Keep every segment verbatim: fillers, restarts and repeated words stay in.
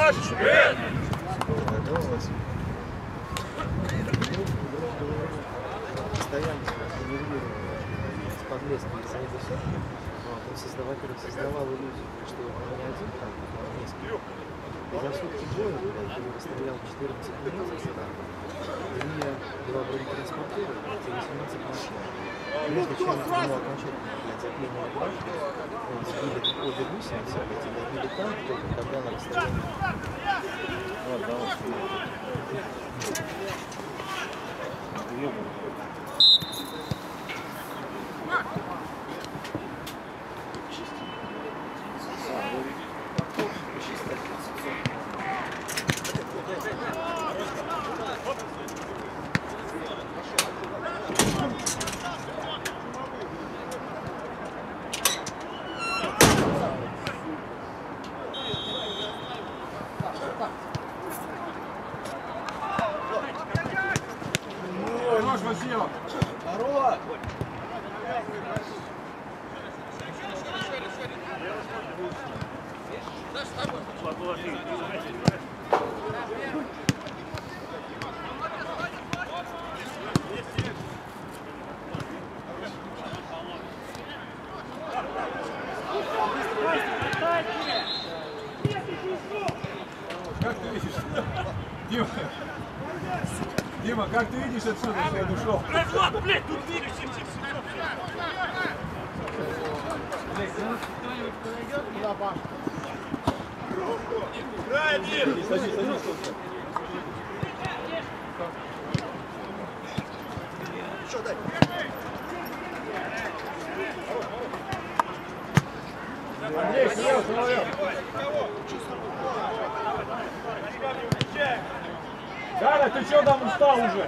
Саш, привет! Постоянно нервировал с подлеска из-за этого все. Он создавал, создавал иллюзию, что он не один там, а несколько. И за сутки боя, когда он расстрелял четырнадцать немцев, линия была бронетранспортера, восемнадцать машин. Прежде чем ему окончательно заклинило башню, сбили обе гусеницы, добили танк, только тогда на расстоянии. Вот, да, вот. Как ты видишь? Дима, Дима, как ты видишь отсюда, что я ушел? Влад, блядь, тут видишь! Садись, садись, садись. Что, дай? Андрей, слева, слева. Галя, ты что там устал уже?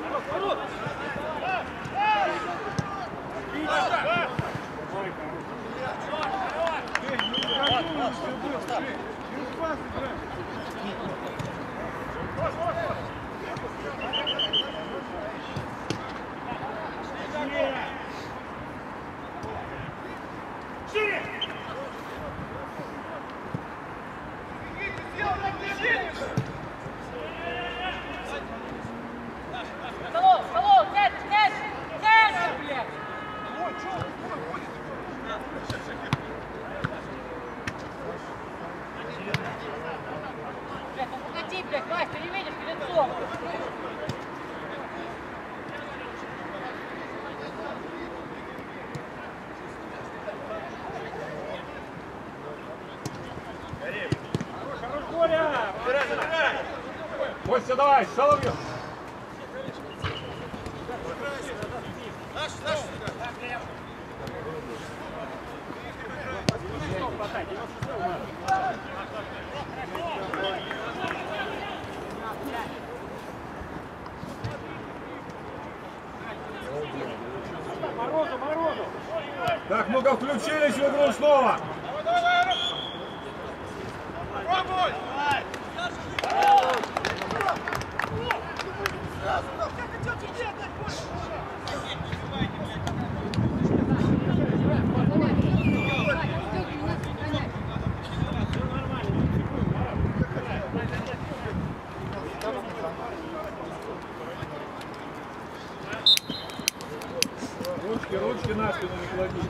Костя, давай, Соловьев! Так, ну-ка, включились в игру снова! Пробуй! Ручки, ручки на спину не клади.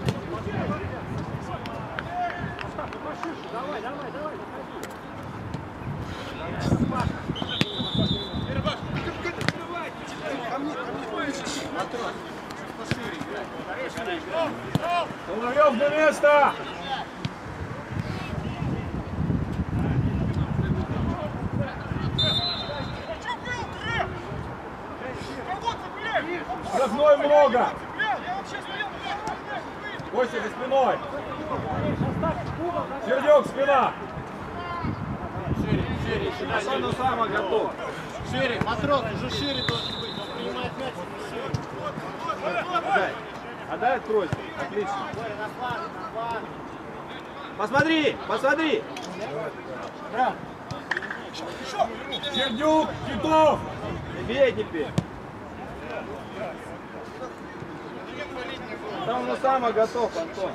Давай, давай, давай. Соловьев на место! Штрафной много! Костя за спиной! Сердюк, спина! Шире, шире, шире, но сама готов. Шире, матрос, уже шире должен быть, он принимает мяч шире. Отдай, отдай откройся, отлично. Посмотри, посмотри! Сердюк, Титов! Не бей теперь! Там он сама готов, Антон.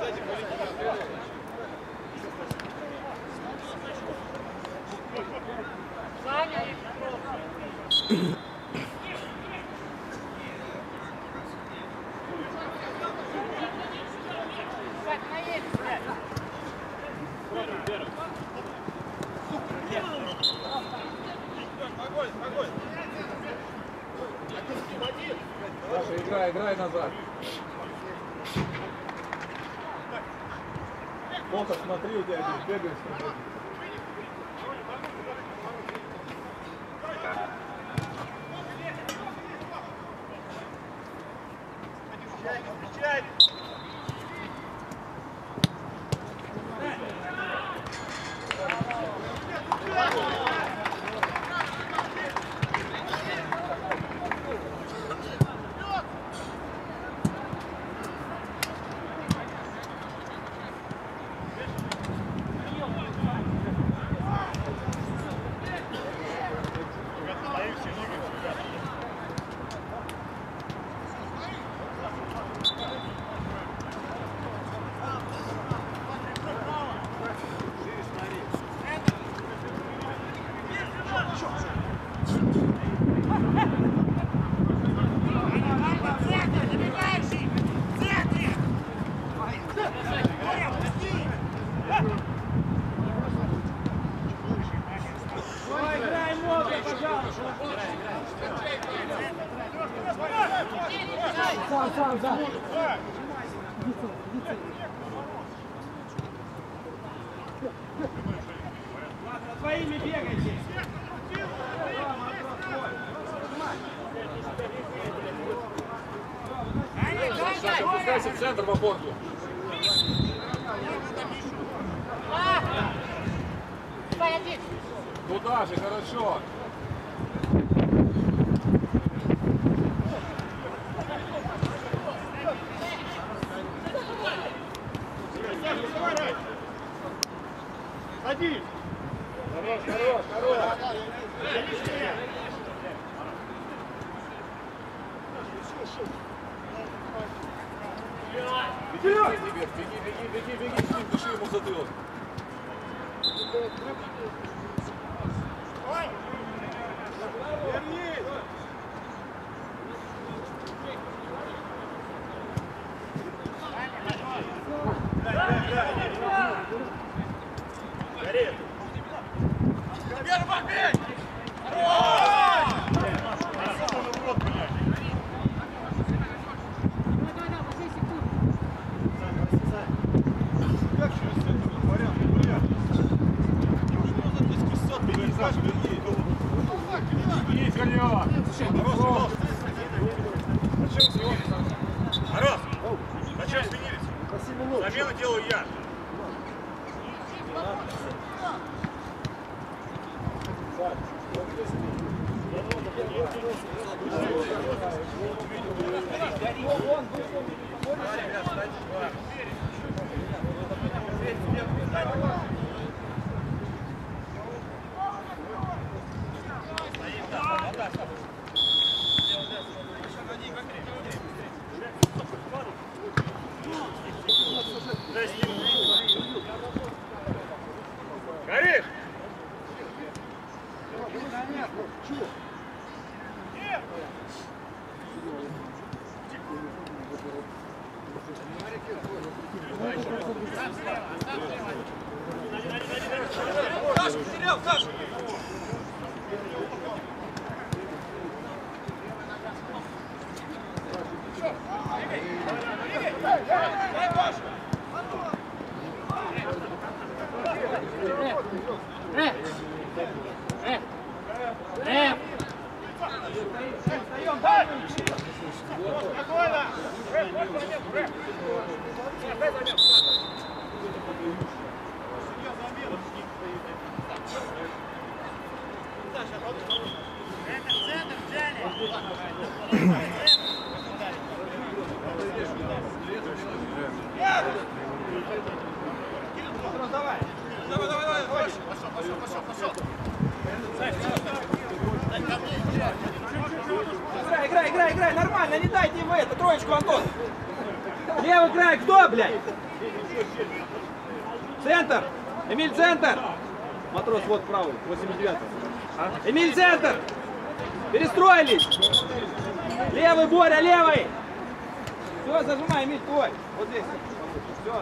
Саша, играй, играй назад. Плохо смотри, у тебя здесь бегаешь. Сам, сам, сам. Своими бегайте. Саша, пускайся в центр в опорку. Туда же, хорошо. Садись! Хорош, хорош, хорош. Беги, беги, беги, беги, беги, беги, дыши ему в затылок. Вернись! Гори! Первый бей! Есть, Галева! Мороз! Зачем сменились? Замену делаю я. Горишь! Сашу потерял, Сашу! Спокойно! Центр взяли! Давай! Давай, давай, давай! Пошел, пошел, пошел, пошел! Играй, играй, играй, играй, нормально, не дайте ему это, троечку, Антон. Левый край, кто, блядь? Центр! Эмиль, центр! Матрос, вот правый, восемьдесят девятый. А? Эмиль, центр! Перестроились. Левый, Боря, левый. Все, зажимай, Мить, твой. Вот здесь. Все.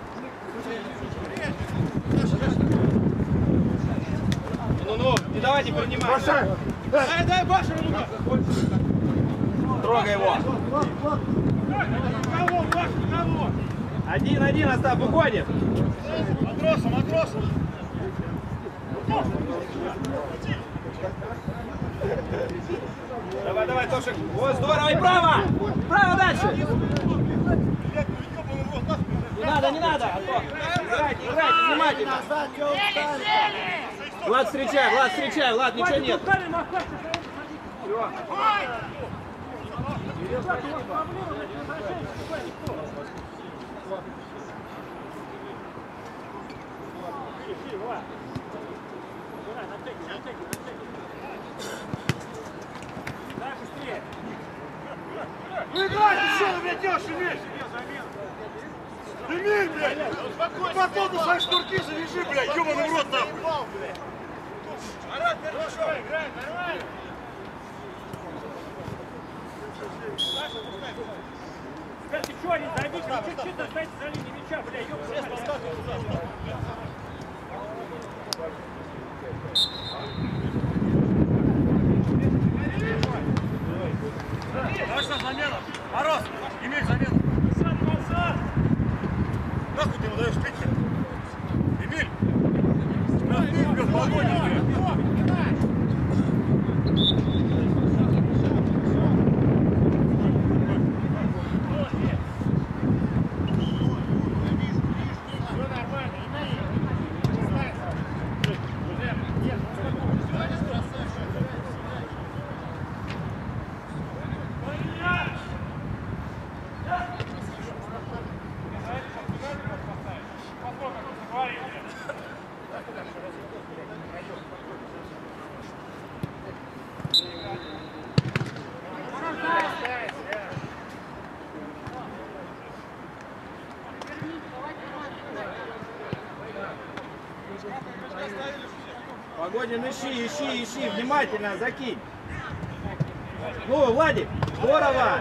Ну-ну, не давайте принимать. Дай, дай, Баша, трогай его. Кого, Баша, кого? Один, один, Остап, уходит. Матросом, матросом. Давай, давай, Тошек. Вот, здорово, и право. Право дальше. Не надо, не надо. Антон. Играйте, играйте, внимательно. Влад, встречай, Влад, встречай, Влад, ничего нет. Все. Играть еще, ведешь, Эмиль! Эмиль, блядь! Потом ты свои шнурки завяжи, блядь, ёбаный в рот, нахуй! Марат, хорошо, играй, нормально! Скажите, что они зайдите, вы чуть-чуть останьтесь за линией мяча, блядь, ёбаный в рот! Точно замена! Мороз! Имей замену! Назад, назад! Нахуй ты ему даешь пить-то? Эмиль! На ты без балконе, блядь! Погодин, ищи, ищи, ищи, внимательно, закинь. Ну, Владик, здорово.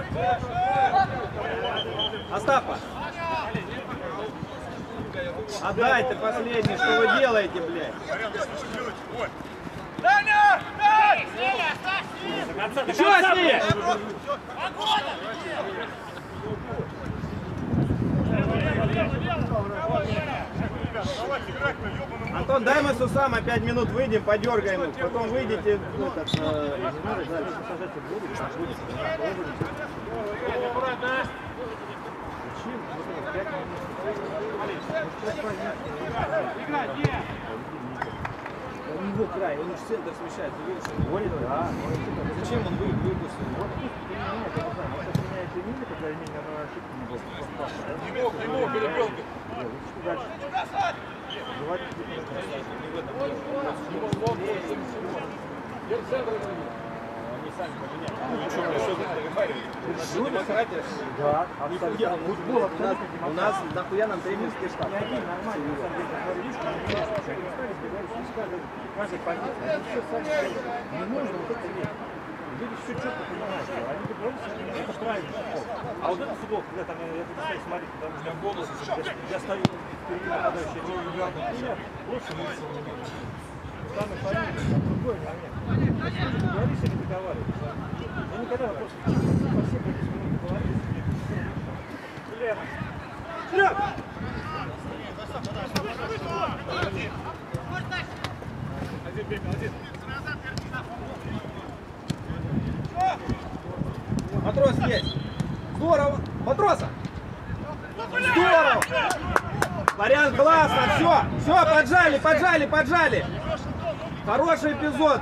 Остапа. Отдай ты последний, что вы делаете, блядь. Даня! Дай! Что с ним? Антон, дай мы с Усам пять минут выйдем, подергаем их, потом выйдете в этот... Э, у него край, он уж центр смещается, видишь? Говорит, да. Зачем он выпустил? Не мог, не мог, перебил. Они сами поменяли. Демократия. Да, абсолютно. Футбол у нас, у нас нахуя нам тренерский штаб. Не нужно вот это делать. Люди все четко понимают, что они говорят, это правильный футбол. А вот это футбол, когда там, я буду стоять смотреть, потому что у меня бонусы, я стою впереди нападающий, я делаю главный пример, лучше лучше. Самый фамилия, а другой момент. Говори, что не договариваются. Я никогда вопрос по всем этим минутам говорили. Лена. Вперед! Один бег, один. Матрос есть. Здорово. Матроса. Здорово. Вариант классно. Все. Все, поджали, поджали, поджали. Хороший эпизод.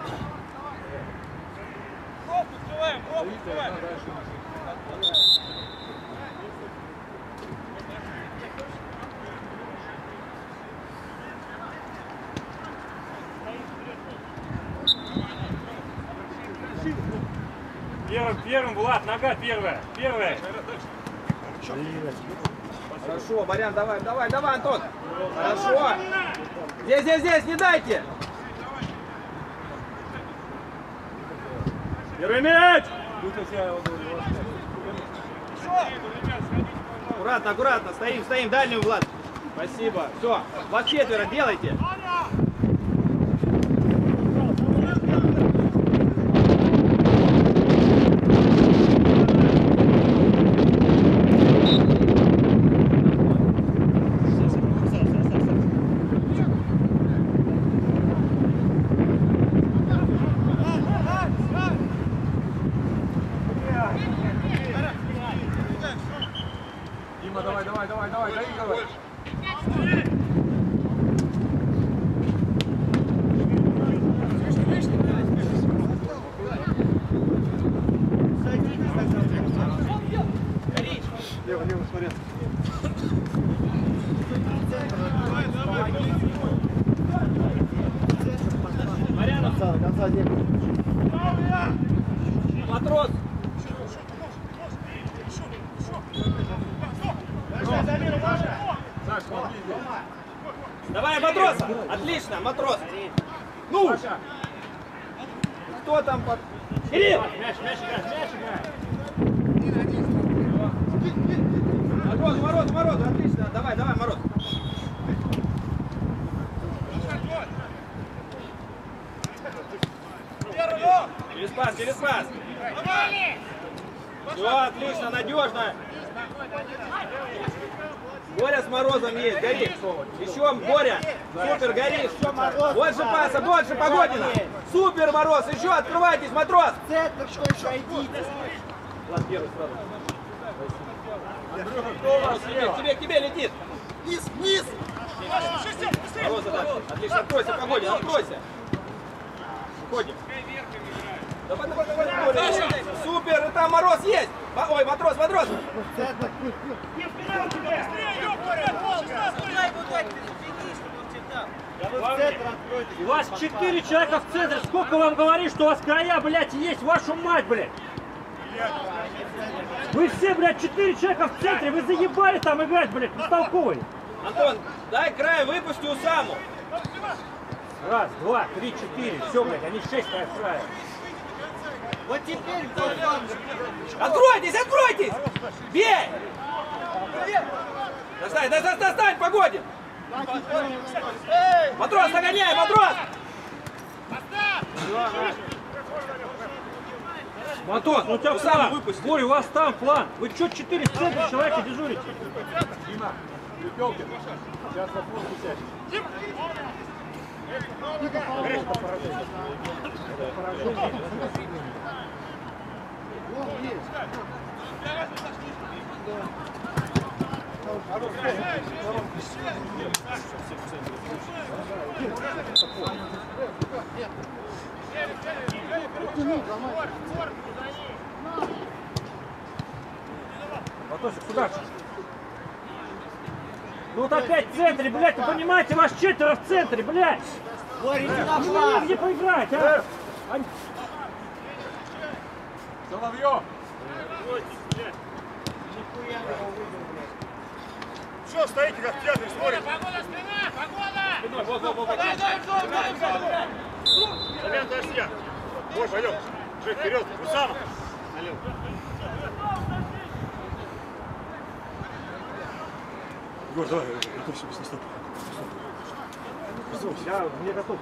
Первым, первым, Влад, нога первая, первая. Хорошо, Барян, давай, давай, давай, Антон. Хорошо. Здесь, здесь, здесь, не дайте. Первый мяч! Аккуратно, аккуратно. Стоим, стоим. Дальнюю, Влад. Спасибо. Все. Вас четверо. Делайте. Дима, давай, давай, давай, давай, доигрывай. Лево, лево, смотри. Конца, конца нет. Матрос. Саш, смотри здесь. Давай, матроса. Отлично, матрос. Ну. Кто там под... Кирилл. Мяч, мяч играть, мяч играть. Мороз, Мороз, Мороз. Отлично. Давай, давай, Мороз. Через пас, через пас. Все, отлично, надежно. Боря с Морозом есть, горит. Еще Боря. Супер, горит. Больше паса, больше Погодина. Супер, Мороз. Еще открывайтесь, матрос. Центр, что еще идите. Влад, первый сразу. Мороз, к тебе, к тебе, к тебе летит. Вниз, вниз. Мороз, да. Отлично, откройся, Погодин, откройся. Уходим. Давай, давай, давай, давай. Супер, и там Мороз есть. Ой, матрос, матрос. Центр. У вас четыре человека в центре. Сколько вам говорит, что у вас края, блядь, есть? Вашу мать, блядь. Вы все, блядь, четыре человека в центре. Вы заебали там играть, блядь, бестолковый. Антон, дай край, выпусти Усаму. Раз, два, три, четыре. Все, блядь, они шесть края в крае. Вот теперь Откройтесь, откройтесь! Бей! Достань, достань, достань, Погодин! Матрос, нагоняй, матрос! Антон, ну у тебя Усама, план. выпусти. Боря, у вас там план. Вы что, четыре в центре человека дежурите? Дима, Пелкин. Сейчас вопрос сядь. Ватосик, сюда. Ну вот опять в центре, блядь, вы понимаете, вас четверо в центре, блядь. Борите на Ну флаг. где поиграть, а? Они- Соловьев. Что стоите, как в театре смотрите? Погода, спина! Погода! Вот, вот, вот, вот. Замена дождя. Ой, пойдем. Жень, вперед. Усама. Егор, давай, готовься, стоп, стоп. Я не готов.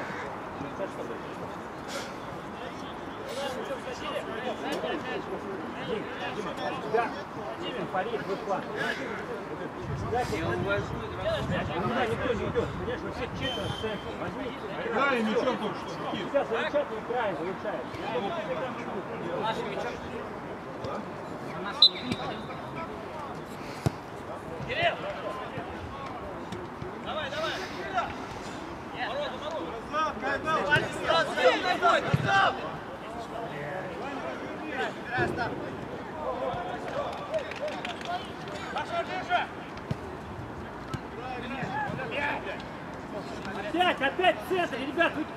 Дима, у тебя парит, вы план. Я увожу. У меня никто не идет. Понимаешь, вы все четверо в центре. Возьмите. Играли мячом только что. Никит. Сейчас замечательный край получается. Нашим мячом. Кирилл! Давай, давай! Морозу, Морозу! Пошел, держи! Опять, опять в центре, ребят, вы...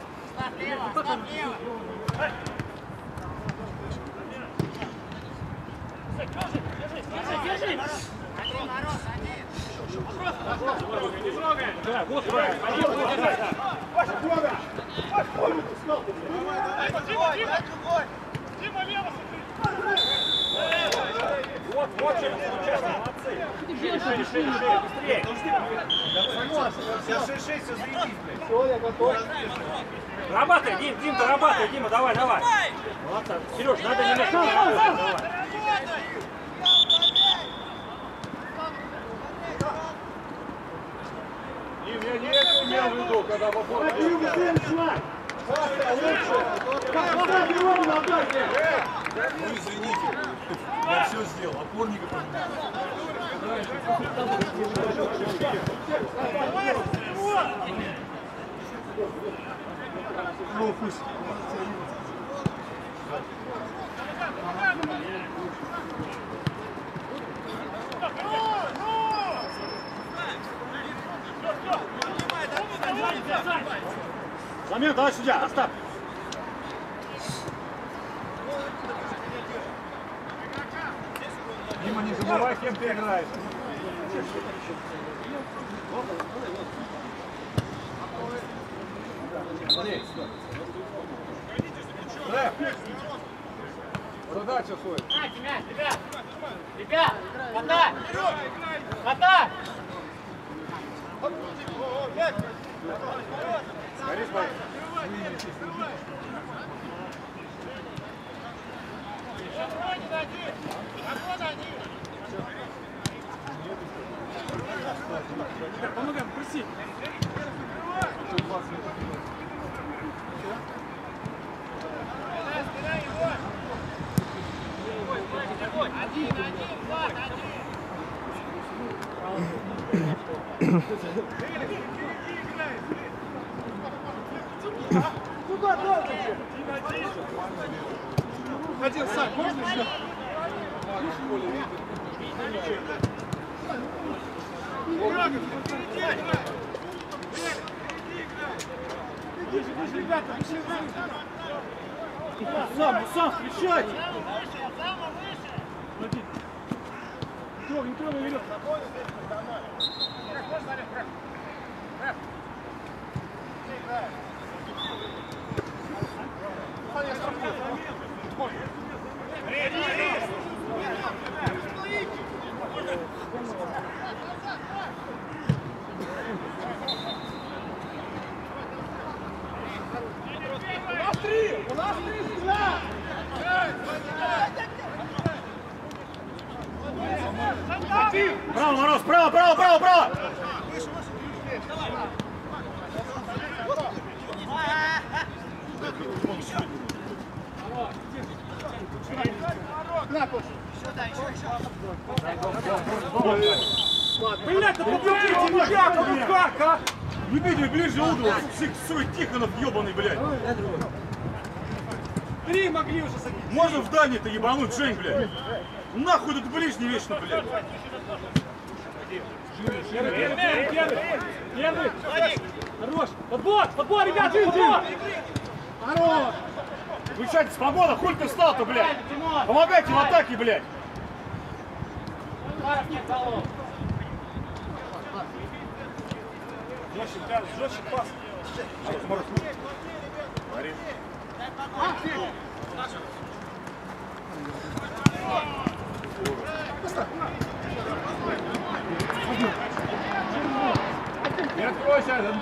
Держи, держи! Мороз, один! Да, вот правильно. Один, вот, да. шире, шире, шире, шире, быстрее. Сейчас шесть-шесть, все заебись, блядь. Все, я готов. Работай, Дим, Дим, дорабатывай, Дима, давай, давай. Молодца. Сереж, надо не мешать. Давай. Дим, я не это имел в виду, когда вопрос. Ну извините, я все сделал, опорника поменял. Ну пусть. Замер, давай судья, Остап. Дима, не забывай, кем ты играешь. Рэп. Задача свой. Ребят! Ребят! Хотай! Хотай! Борис, Борис. Помогаем, проси. Один, один, Влад, Куда дальше? Один сам, можно еще? Сам, сам, встречай! Трогай, трогай, вперед! У нас три сюда! Право, Мороз, право, право, право, право! Блядь, да побудите меня, ну как, а? Любитель ближе угла, свой Тихонов ебаный, блядь. Три могли уже забить. Можно в дальний-то ебануть, Жень, блядь. Нахуй тут ближний вечно, блядь. Первый, первый, первый, первый. Первый. Хорош. Подбор, подбор, ребят, подбор. Хорош. Включайте свобода, хуй ты встал-то, блядь. Помогайте в атаке, блядь. Жестче, жестче пас. Борис. Не откройся, Адам.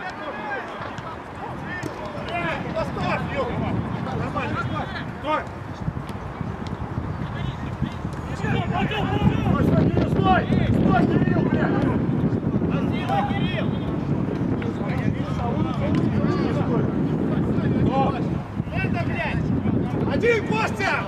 Поставь, ёбаный. Нормально. Стой. Стой, стой, стой, стой, Кирилл, блядь. Спасибо, Кирилл! Это, блядь! Один, Костя!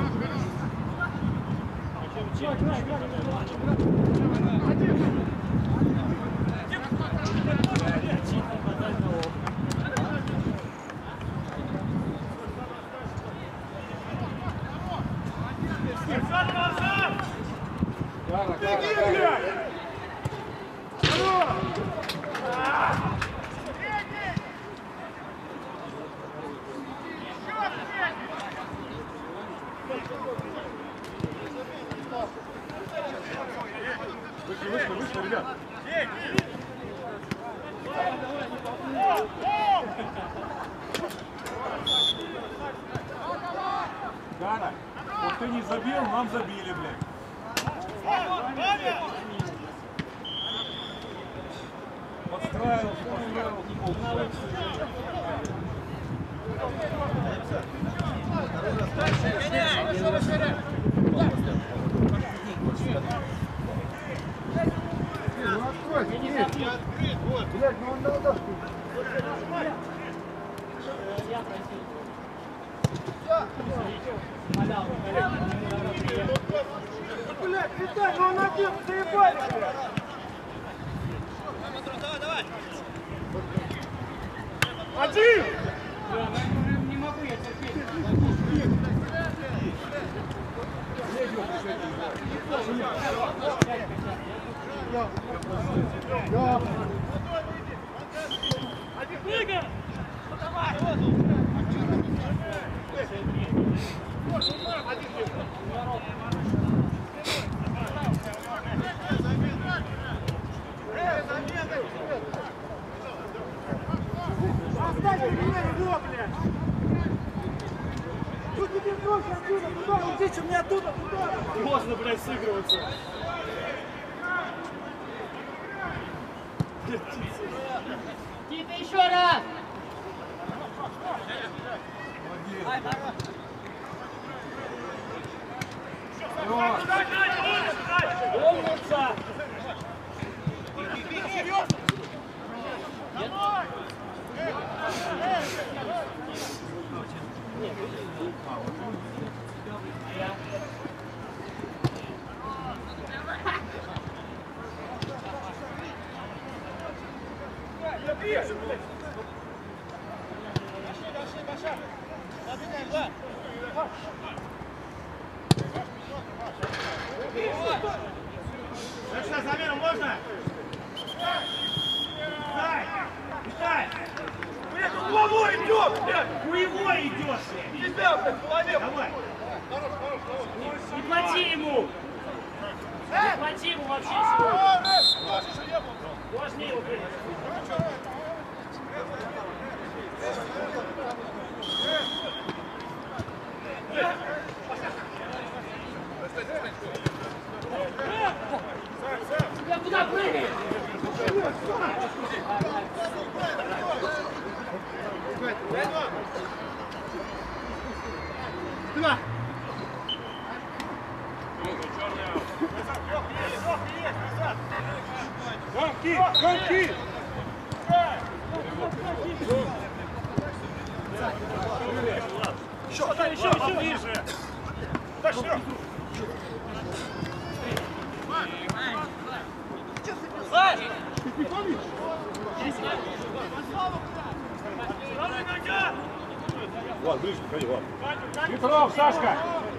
Беги, блядь! Вышли, вышли, вышли, ребят. Гана, вот ты не забил, нам забили, блядь. Правил, правил. Блядь, ну он дал дошку. Блядь, Виталь, ну он один, заебали, блядь. Давай, давай. Один! Не могу я терпеть. Выгон! Давай! Оставьте меня его, блядь! Что тебе брось отсюда? Туда уйдите, у меня оттуда, туда! Можно, блядь, сыгрываться. Никита, еще раз! Умница! Сейчас замена можно? Дай! Дай! Блядь, он головой идет, блядь! У него идет, блядь! Тебя, блядь, голове! Давай! Не плати ему! Не плати ему вообще сегодня! Важнее его, блядь! Тебя куда прыгаешь? Туда! Гонки! Гонки! Еще, еще, еще ближе! Так что? Саш! Влад, ближе, ходи, Влад. Петров, Сашка!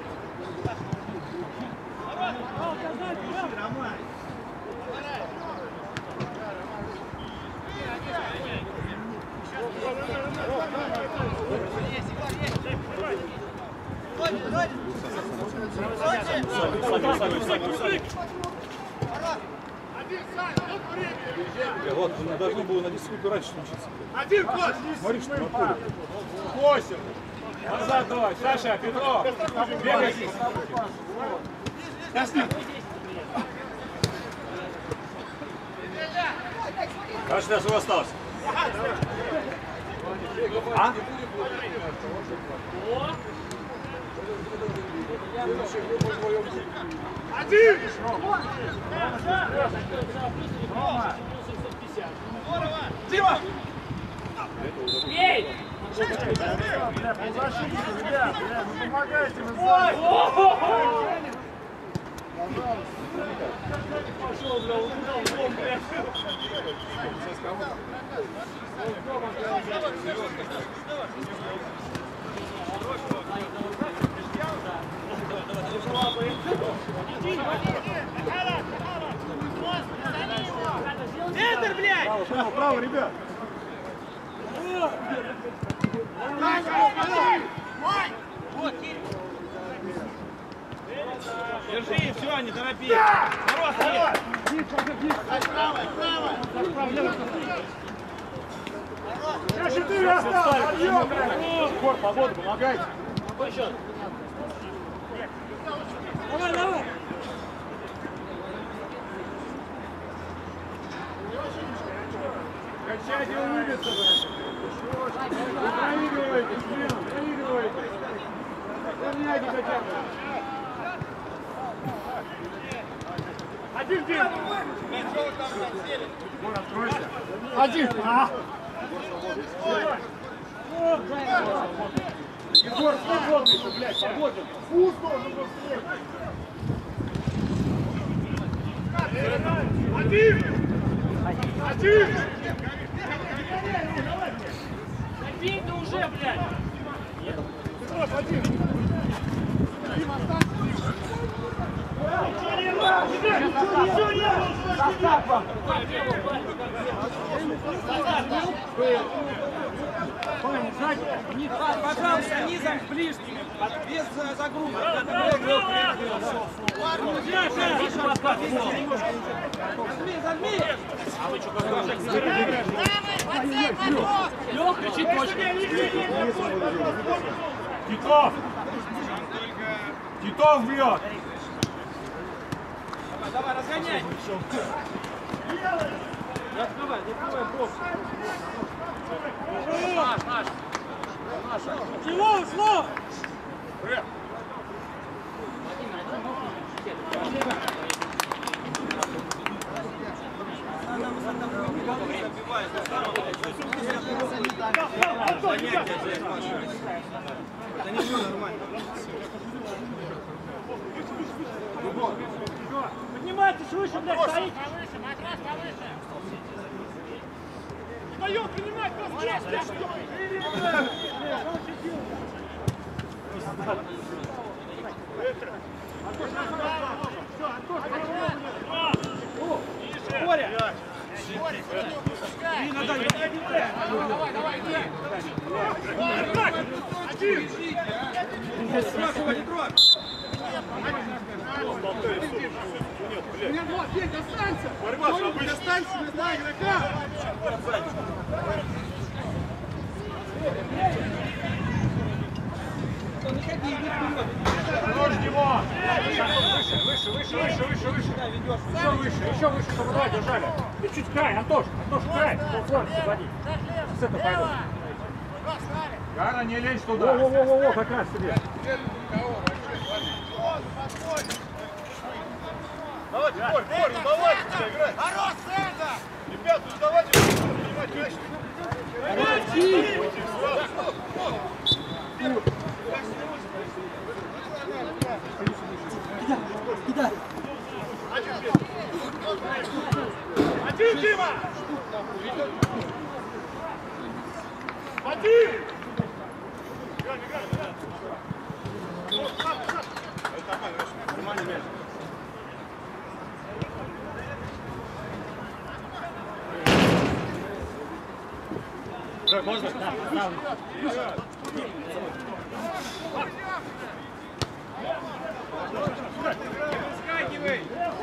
Влад, мы должны было на десять секунд раньше случиться. Один кот! Смотри, что на поле. Костя! Назад давай! Саша, Петров! Бегай! Каждый раз у вас осталось. А? Один! Дима! Ей! Помогайте, вы сзади! Пошел, бля, угнал, дом, бля. Центр, блядь! Право, право, ребят! Держи, все, не торопи! Мороз, нет! Правая, правая! Я четыре осталось! Подъем, блядь! Скор, погода, помогайте! Какой счет? Давай, давай! Сядь, он выбьется. Вы проигрываете, Семен, проигрываете. Равняйте хотя бы. Один, Дим! Вон, откройся. Один! А! Егор, свободный, ты, блядь, свободен. Пусть должен был стрелять! Один! Один! Забей ты уже, блядь! Петров, один! Дим, останься! Ничего не было! Ничего не было! Состав вам! Пожалуйста, низом к ближним, без загрузок. Зажми, зажми! Лёх, кричи точно! Титов! Титов бьет! Давай, давай, разгоняй! Не открывай, не открывай бокс. Наш, наш! Чего ушло? Да ничего, нормально. Поднимайтесь выше, блядь, стоите! Повыше, матрас повыше! Встаем, принимай, красавчик! Боря! Давай, давай, иди! Один! Меня два, Петь, останься! Борьба с обычной. Останься, не знаю, игрока! Нож него! Выше, выше, выше, выше, выше. Еще выше, еще выше, чтобы два держали. Ты чуть край, Антош, Антош, край. Полфронт освободи. С этого пойду. Гара, не лезь туда. Во-во-во-во, как раз тебе. Давайте, Борь, Борь, ну давайте сюда играть. Хорош, центр! Ребят, ну давайте принимать мяч. Один, Дима! Один! Играй, играй, играй! Нормальный мяч. Можно? Да, да. Скакивай!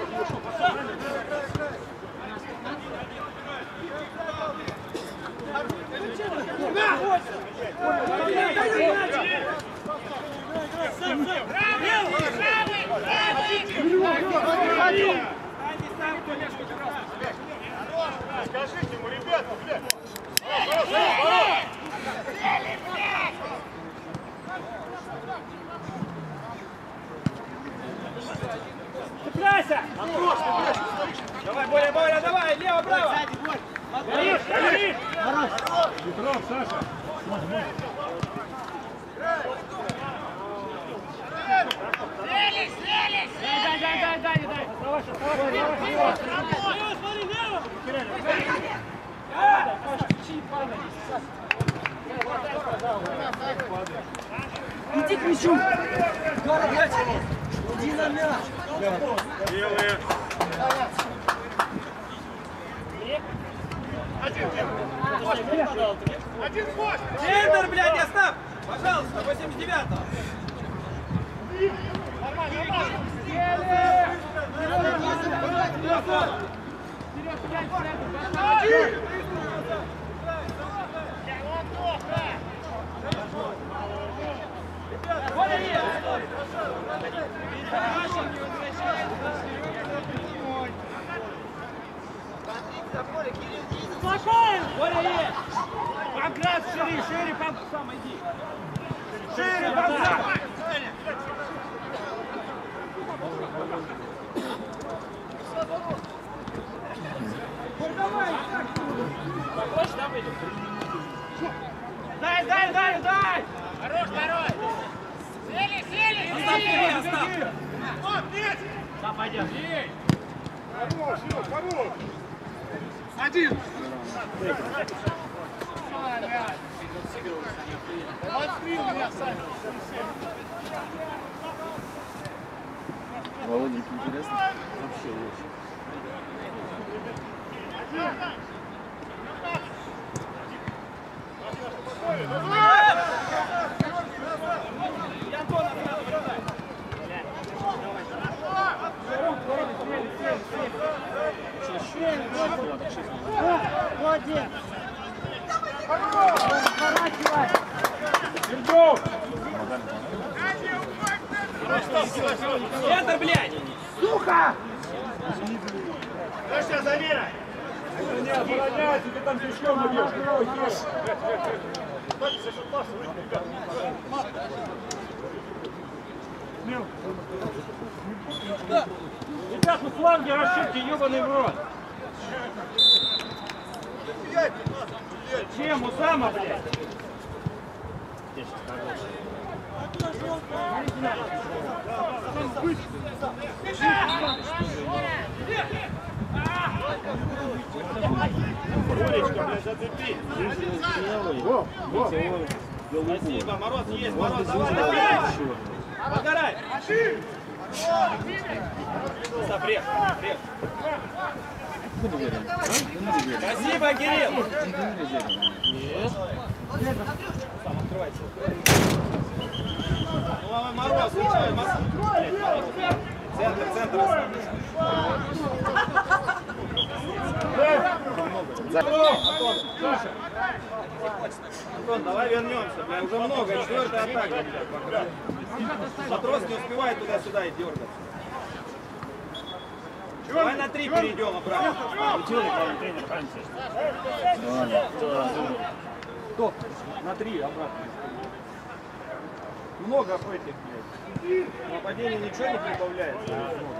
Скажите ему, ребята, блядь. Цепляйся! Давай, Боря, Боря, давай! Лево, право! Горишь, горишь! Петров, Саша. Дай, дай, дай, дай, дай! Давай, давай, давай! Смотри, лево! Иди к мячу! Гора, мяч! Иди на мяч! Белые. Один гость! Центр, блядь, оставь! Пожалуйста, восемьдесят девятого! Нормально, нормально! Один! Спокойно! флангу сам иди. Шире, базар! Дай, дай, дай, дай! Хорош, хорош! Сели, сели! Оставь, сели, оставь! Вот, нет! Да, пойдем. Хорош, хорош! Один! Меня сами. Володенька, интересно? Вообще лучше. Молодец! Центр, блядь! Сука! Дальше тебя замерай! Не обороняйся, ты там пешком идешь. Давайте за счет паса, ребят. Ребят, ну фланги расширьте, ебаный в рот. Зачем, Усама, блядь? Рулечка, блядь, зацепи. Во, во. Спасибо, Мороз есть, Мороз, давай, давай. Подгорай. Запрет, запрет. Спасибо, Кирилл. Нет. Сам открывайся. Ну, Мороз, ничего, Мороз. Центр, центр. Антон, давай вернемся, бля, уже много, четвертая атака. Матрос не успевает туда-сюда и дергаться. Давай на три перейдем обратно. Кто? На три обратно. Много этих, блядь. Нападение ничего не прибавляется.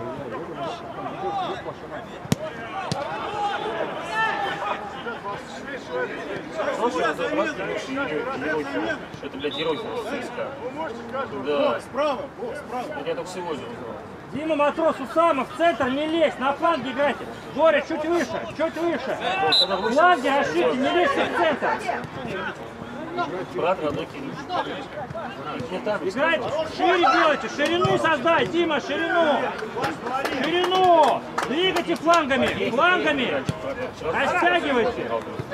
Это, блядь, герой ЦСКА. Да. Справа, о, справа. Я только сегодня узнал. Дима, Матрос, Усамов, в центр не лезь, на фланге играйте. Боря, чуть выше, чуть выше. Фланги расширьте, не лезьте в центр. Брат родной Кирилл. Играйте, шире делайте, ширину создай, Дима, ширину. Ширину. Двигайте флангами, флангами. Растягивайте.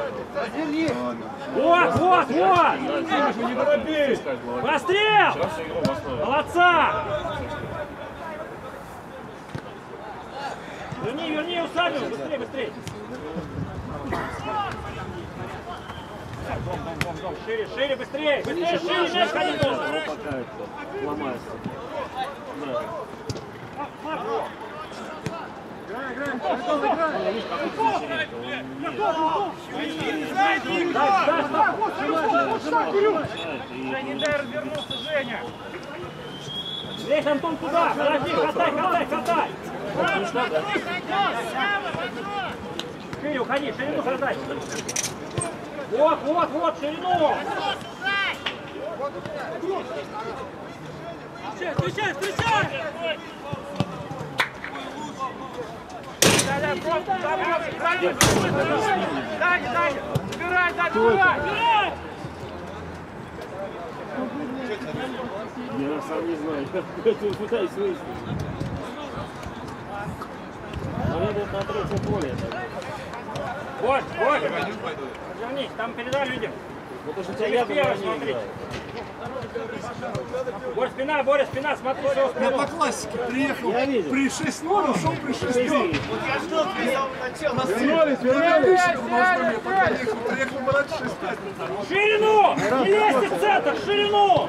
Вот, вот, вот. Прострел. Молодца. Верни, верни, Усамов, быстрее, быстрее. Дом, дом, дом, дом, шире, шире, быстрее, быстрее, шире, мяч ходить должен. Пока это ломается. Да. Играй, играй, готов, играй. Видишь, какой Женя, дай развернулся, Женя. Лезь, Антон, туда, подожди, катай, катай, катай. Шире, уходи, ширину создай. Вот, вот, вот, ширину! Встречай, встречай! Дай, дай, просто, дай, дай, дай, дай, убирай, дай, убирай, убирай! Я сам не знаю, я пытаюсь выяснить. Но надо на третье поле. Вот, вот! Вернись, там передай людям. Вот уж у тебя явно Первый, не смотри. играет. Боря, спина, Боря, спина, смотри, все Я спину. по классике приехал Я видел. при шесть ноль, ушел при шесть три. Я ждал с самого начала. Вернулись, вернулись. Я приехал, приехал брать шесть пять. Ширину! Не лезьте в центр, ширину!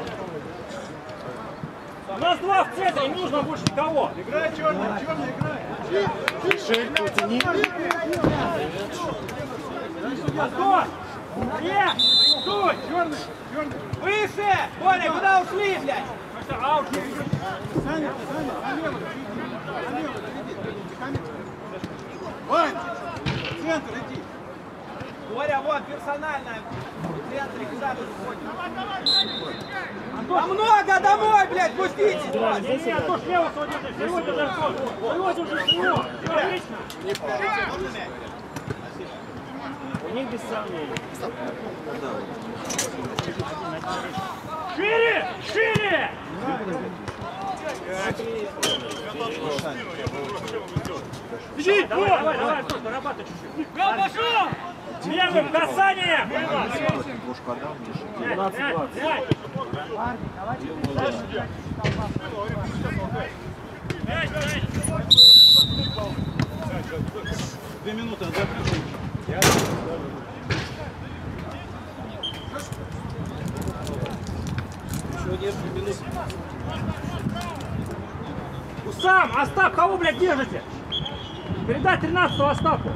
У нас два в центре, не нужно больше никого. Играй, черный, черный, играй. Шейку утяни. Антон! Нет! Стой! Черный, черный. Выше! Боря, куда ушли, блядь? Саня, Саня, налево, налево, иди. Вань, в центр иди. Боря, вот, персонально. В центре, куда вы заходите? Да много домой, блядь, пустите! Не, не, Антош, лево свой держи, всего держи, Антош. Всего держи, всего. Все, отлично. У них без сомнений. Шире! Шире! Иди, давай, давай, давай, Антош, дорабатывай чуть-чуть. Гол пошел! Левым касанием! двенадцать двадцать. Две минуты, отдохни. Еще несколько минут. Усам, Остап, кого, блядь, держите? Передай тринадцатого Остапу.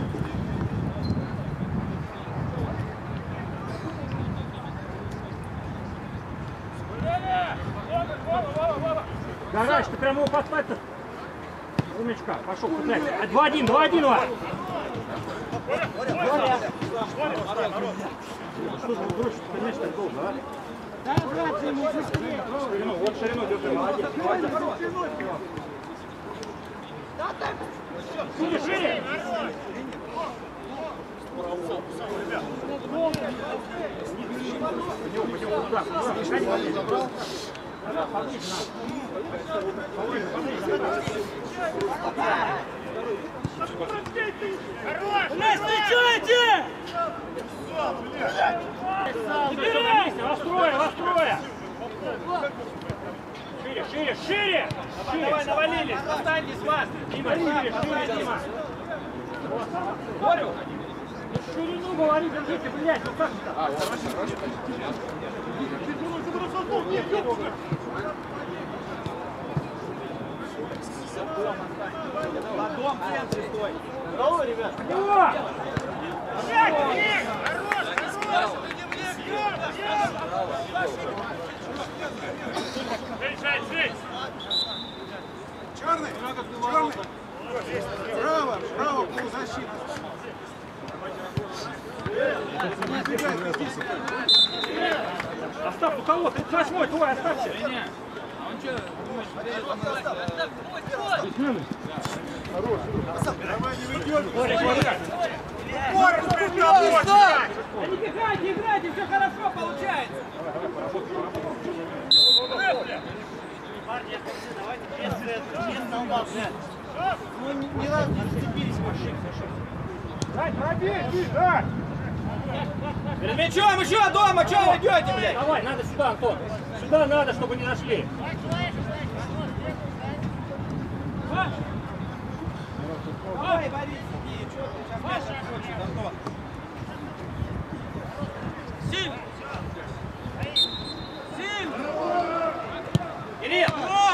Гараж, ты прямо его подставь-то. Умничка, пошел, купляй. два-один, два-один, Ва. Что за дрочь, ты мяч так долго, а? Да, брат, ему быстрее. Ширину, вот ширину держи, молодец. Шире, шире! Не встречайте! Востроя, востроя! Шире, шире, шире! Давай, навалились, останьтесь вас! Дима, шире, шире, Дима! Борю! Ширину говори, держите, блядь, ну как это? Ладом в центре стой! Здорово, ребят. О! Черный, черный. Право, право, полузащита. Остап, у кого? тридцать восьмой, твой, оставься. Давай, не ведет. Да не бегайте, играйте, все хорошо получается! Ну, не надо, не зацепились машины. Дай, пробей, ты, да! Перед мячом еще дома, что вы идете, блядь? Давай, надо сюда, Антон. Сюда надо, чтобы не нашли. Давай, Борис, иди, что ты сейчас мяч хочешь, Антон? Сильно! Сильно! Кирилл!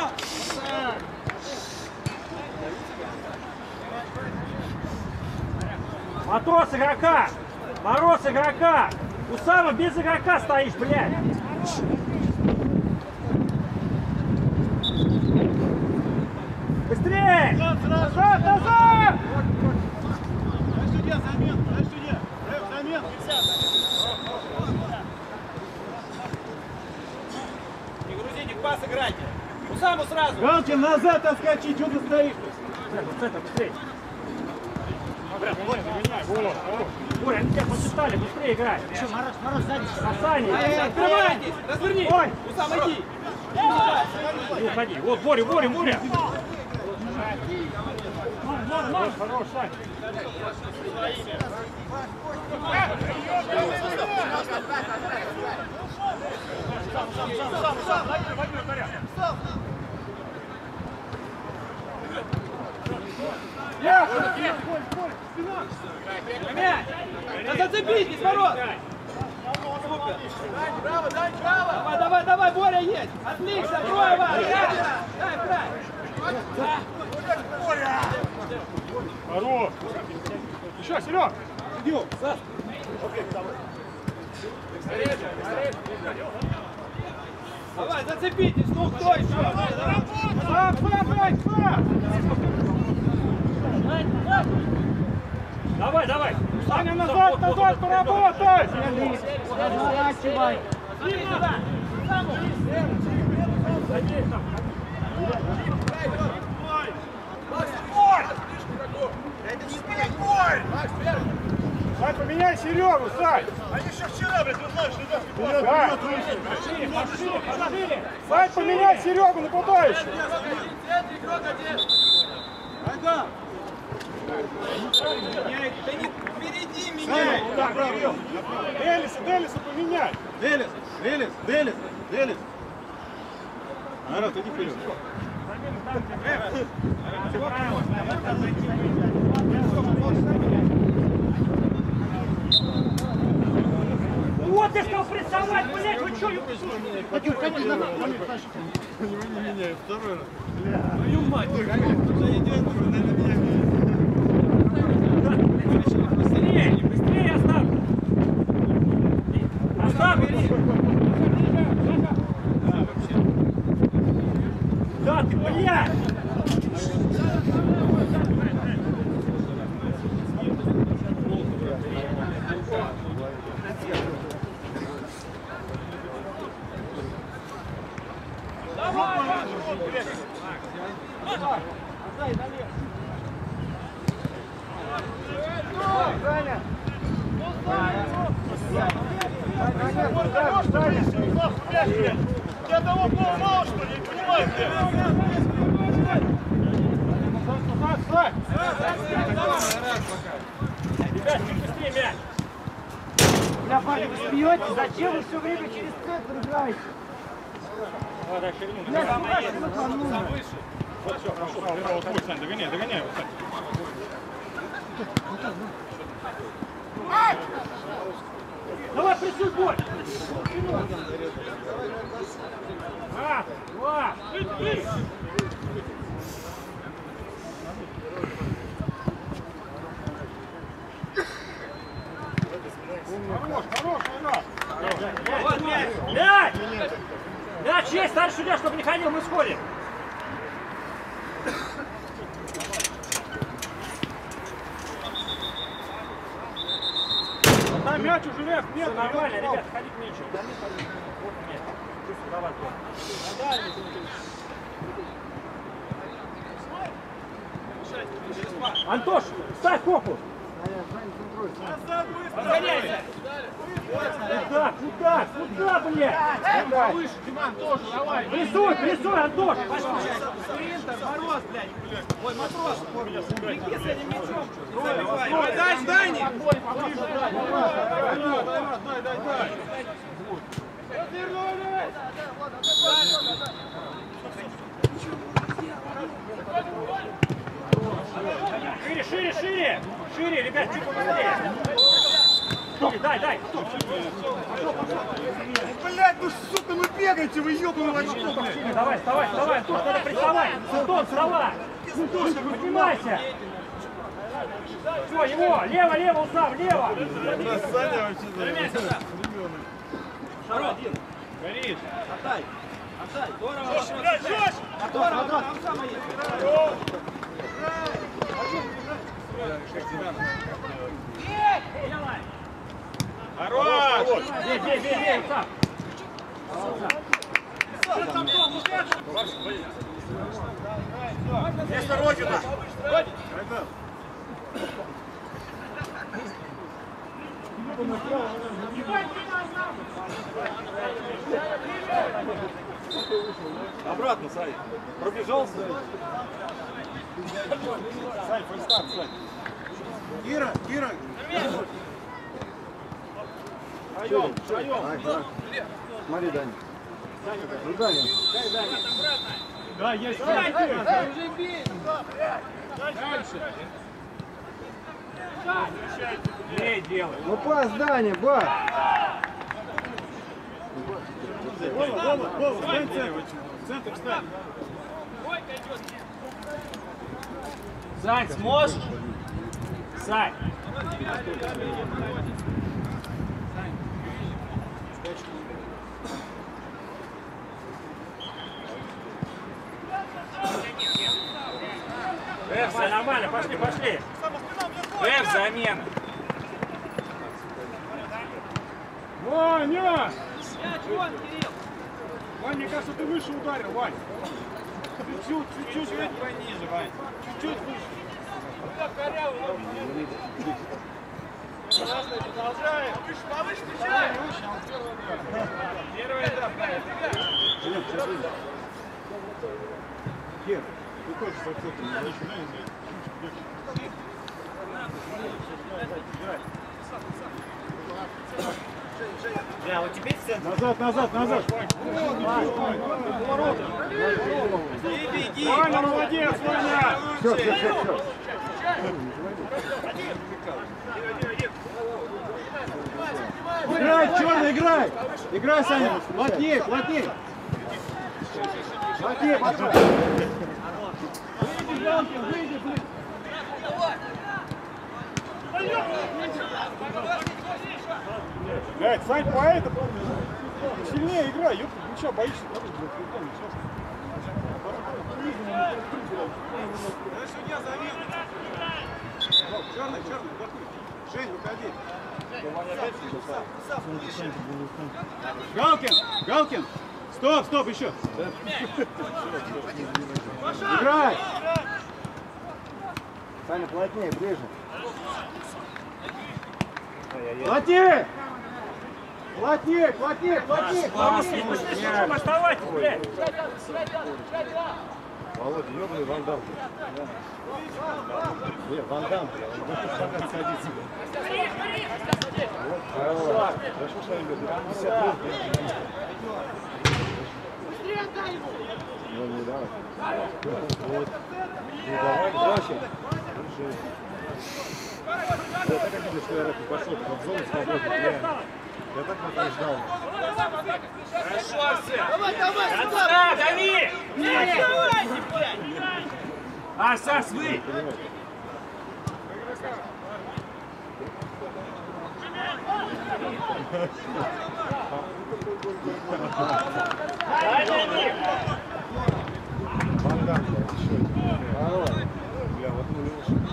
Матрос игрока! Мороз игрока! Усама без игрока стоишь, блядь! Быстрее! Назад, назад! Дай судья, замен, дай судья. Дай замен. Не грузите, пас играйте! Усаму сразу! Галкин, назад отскочи, что ты стоишь? В центр, быстрее! Боря, они тебя посчитали, быстрее играй! Еще Мороз, Мороз сзади! Касание! Открывайтесь! Разверни! Ой! Усам, иди! Не уходи! Вот, Боря, Боря, Боря! Ман, ман, хорош, Сань! Сам, сам, сам, сам, сам! Возьми, Боря! Я! Мяч! Да зацепитесь, ворот! Супер! Право, дай право. Давай, давай, давай, Боря есть! Отлично, трое вас! Дай, дай! Хорош! Еще, Серег! Идем. Давай, зацепитесь, ну кто еще? Сам, сам, сам, сам! Давай, давай! Саня, назад, назад, поработай! Разворачивай. Сань, поменяй Серегу, Сань! Они еще вчера, блядь, вы знаешь, ребят, Сань, Пошире, пошире, пошире! Сань, поменяй Серегу, нападающий! Впереди меня! Делиса, Делиса поменяй! Делис, Делис, Делис, Делис. Народ, иди вперед. Вот я сказал прессовать, блядь, вы что? Хочу, хочу, не меняй, второй раз. Твою мать! Быстрее, быстрее оставь! Оставь! Да, ты, блядь! Я того мало, что ли, не понимаете? Ребят, чуть быстрее мяч! Бля, парни, вы смеетесь? Зачем вы все время через центр играете? Давай, дай ширину. Бля, куда же вы планули? Вот все, пошел. Вот твой, Сань, догоняй, догоняй его, Сань. Давай, прессуй бой! Раз, два, три! Хорош, хорош, игра! Вот мяч! Мяч! Мяч есть, старший судья, чтобы не ходил, мы сходим. Там мяч уже вверх, нет, Нормально, ребят, ходить меньше. Да не ходить. Вот мяч. Чувствую, давай, давай. Антош, ставь корпус. Разгоняйся! Куда, куда, куда, блядь? Повыше, Диман, тоже, давай! Прессуй, прессуй, Антош. Спринтер, Мороз, блядь! Ой, Матрос! Беги с этим мячом! Забивай! Дай, Дани! Дай, дай, дай! Шире, шире, шире! Шире, ребят, чуть побыстрее. Шире, дай, дай. Блядь, ну сука, ну бегаете вы, ёбаный очко, блядь. Давай, вставай, вставай, Антон, надо прессовать. Антон, вставай. Поднимайся. Все, его, лево, лево, устав, лево. Саня вообще, Шаров! горишь. Отдай! Отдай! Здорово! Здорово! Там самое есть! Хорош! Бей, бей, бей, бей, устав. Место Родина! Обратно, Сань. Пробежался. Сань, фальстарт, Сань. Кира, Кира. Втроем, втроем! Смотри, Даня. Ну, Даня. Да, есть! Бей, делай. Ну, пас, Даня, бас! Вова, Вова, Вова, встань в центр. В центр встань. Сань, сможешь? Сань. Эф, все нормально, пошли, пошли. Эф, замена. Ваня! Вань, мне кажется, ты выше ударил, Вань. Чуть-чуть, чуть-чуть пониже, Вань. Чуть-чуть выше. Продолжаем. Выше, повыше, встречаем. Первый этап. Ген, ты хочешь со всяким? Да, вот теперь в центр. Назад, назад, назад. Ваня, молодец, Ваня. Все, все, все, все. Играй, черный, играй. Играй, Саня. Плотнее, плотнее. Плотнее, пожалуйста. Выйди, Галкин, выйди, блин. Блядь, Сань, по этому сильнее играй, ёпта, ну чё, боишься? Судья завел. Черный, черный, Жень, выходи. Галкин, Галкин, стоп, стоп, еще. Играй. Саня, плотнее, ближе. Плотнее! Плотнее, плотнее, плотнее! Пошли, пошли, что оставайтесь, блядь! Володя, ёбаный Ван Дам. Нет, Ван Дам, блядь, он будет шагать садиться. Хорошо, что они говорят, пятьдесят лет, блядь. Ну, не давай. Вот. Не давай, бросим. Я так обидел, что я рэп пошел в зону свободных, реально. Я так вот ждал. Хорошо, все. Давай, давай, давай! Дави! А, Сас, вы! Богдан, блядь, еще. Бля, вот у него шутки.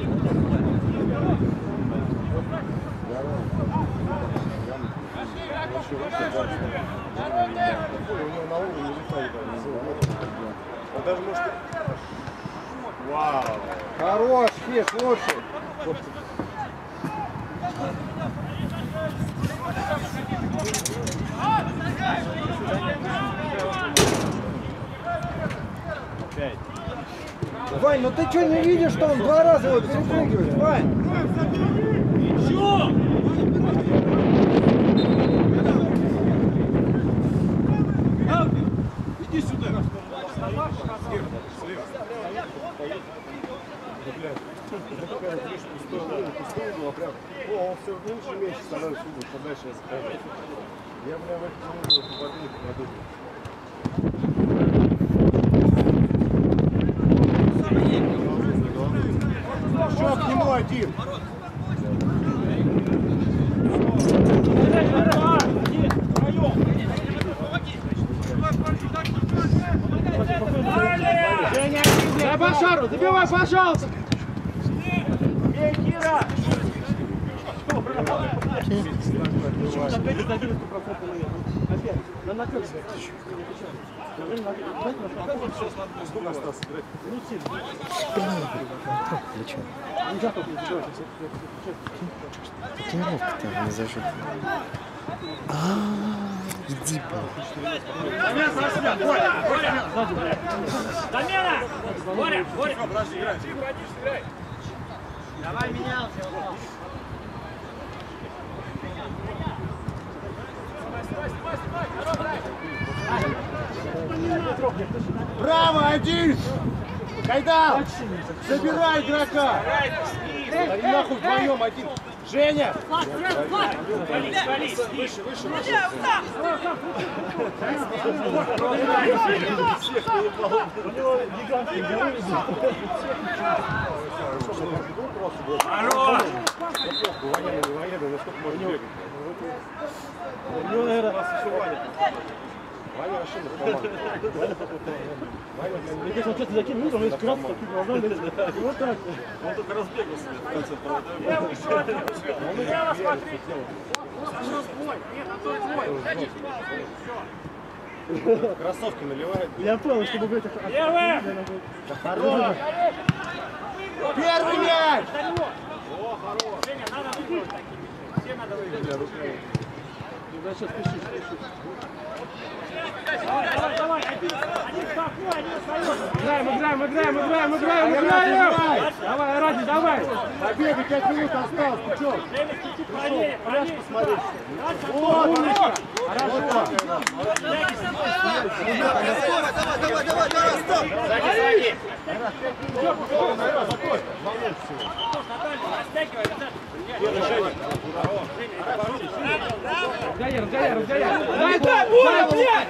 У него на уровне не летает. Он даже может... Вау! Хорош, Фиш, лучше! Вань, ну ты что, не видишь, что он два раза его перепрыгивает, Вань? Чё? Иди сюда. О, он все меньше и меньше становится, подальше я захожу. Я, бля, в эту минуту попаду, не попаду. Еще к нему один. Дай Башару, забивай, пожалуйста. Бей, Кира. Опять, на накрыть. Сколько осталось играть? Для чего? Тренировка-то не зажжет. Ааа, иди, Замена! Боря, Боря! Подожди, играй. Давай менялся. Браво, один! Кайдан! Забирай игрока! Они нахуй вдвоем один! Женя! Колись, выше, выше, выше! Хорош! Военный, военный, насколько можно бегать? него, наверное, раз еще Ваня. Ваня Рашидов команда. Ваня, мне кажется, он что-то закинул, утром есть красный, такие глаза. Вот так. Он только разбегался в конце провода. Лево смотри! Нет, а то твой! Кроссовки наливает. Я понял, чтобы быть... Левый! Хорош! Первый мяч! О, хорош! Женя, надо выиграть такие. Все надо выиграть. Да, сейчас спеши, спеши. Давай, давай, давай! Один в такой, один остается! Играем, играем, играем, играем, играем, играем! Давай, Ради, давай! Победа, пять минут осталось, ты чё? Женя, чуть-чуть правее, правее! Посмотри. Дальше, Вот, умничка! Хорошо! Давай, давай, давай, давай, стоп! Сзади, сзади! Растягивай, Разгоняй, разгоняй, разгоняй! дай, дай, Боря, блядь!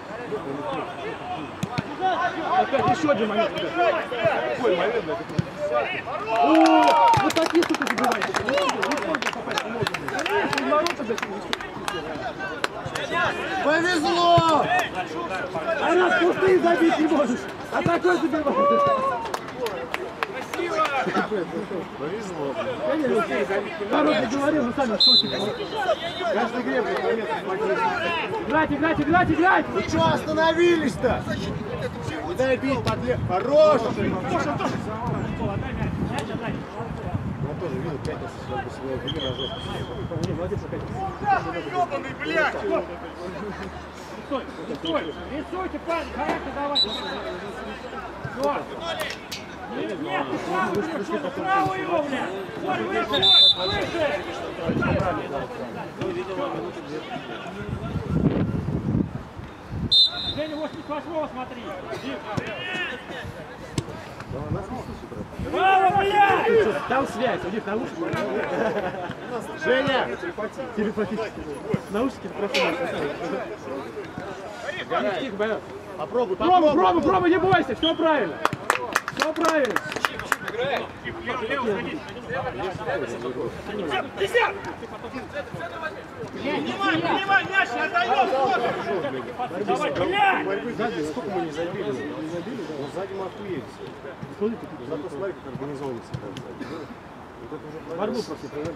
Опять еще один момент. Какой момент, блядь? О, вот такие штуки забивайте. Не попасть не можно. Ворота, блядь, повезло! А раз пустые забить не можешь, а такой забиваешь. Повезло. Народ не говорил, вы сами в шоке. Каждый игре будет момент. Играть, играть, играть, играть! Вы что остановились-то? Не дай бить, подле... Хорош! Он тоже видел, пятница, сейчас бы себя убили на жопу. Ёбаный, блядь! Рисуйте, парень, характер давай! Все! Нет, нет, ты справа, справа его, блядь! Борь, выше, выше! Женя, восемьдесят восьмого смотри! Браво, блядь! Там связь, у них наушники. Женя! Телепатически. Наушники просто. Тихо, боец. Попробуй, попробуй, пробуй, пробуй, не бойся, все правильно. Все правильно. Принимай, принимай, мяч, отдаем! Давай, блядь! Борьбы сзади, сколько мы не забили, не забили, но сзади мы охуели. Зато смотри, как организованно всегда. Борьбу просто провели.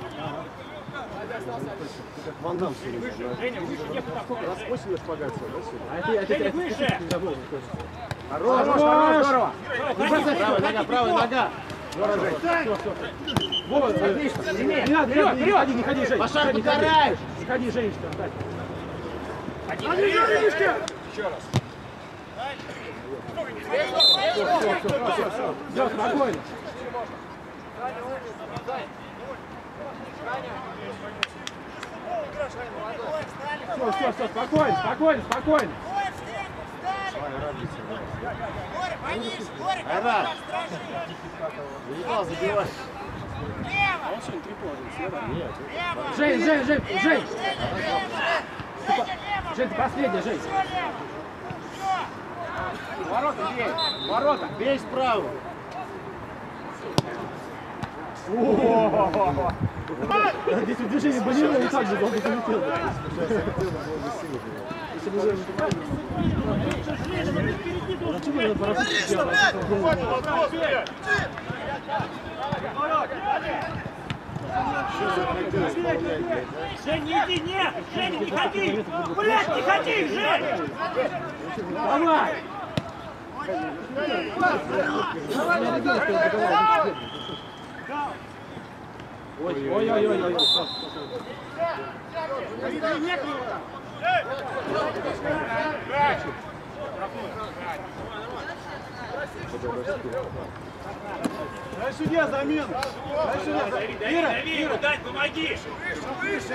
Как Ван Дам все время. Раз восемь шпагат, да, сегодня? Женя, выше! Хорош, хорош, здорово. Правая нога, правая нога. Вова, отлично. Не надо, не надо, не ходи, не ходи, Жень. Пошар, не караешь. Не ходи, Женечка. Ходи, Женечка. Еще раз. Все, все, все, все, все. Все, спокойно. Все, все, все, спокойно, спокойно, спокойно. Айрат! Заебал забивать. Жень, Жень, Жень, Жень! Жень, ты последняя, Жень. Ворота бей, ворота. Бей справа. Здесь движение болело и так же долго полетел. Если бы уже... Зачем надо поработать сделать? Жень, не иди, нет! Женя, не ходи! Блядь, не ходи, Жень! Давай! Ой-ой-ой-ой-ой! Дай судья замену! Дай судья! Ира, Ира, дай, помоги! Выше, выше!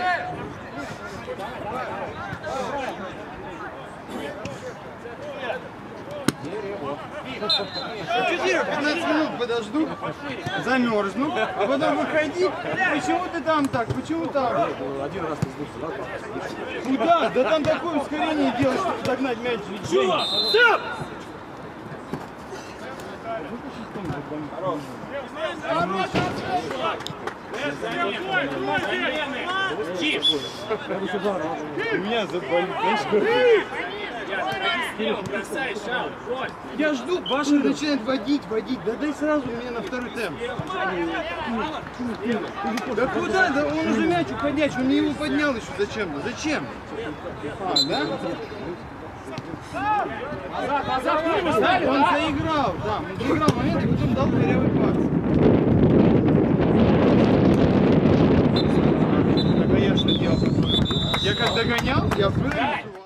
пятнадцать минут подожду, замерзну, а потом выходи. Почему ты там так? Почему там? Один раз ты сдулся, да? Куда? Да там такое ускорение делать, чтобы догнать мяч. Чего? Стоп! Тише. У меня заболит. Бросай, шал, вот. Я жду, Паша начинает водить, водить. Да дай сразу мне на второй темп. Да куда? Да он уже мяч поднять, он не его поднял еще зачем-то. Зачем? А, да? Назад, назад, мы стали, Он да? заиграл, да, он заиграл момент и потом дал корявый пас. Так, а я что делал? Я как догонял, я прыгнул.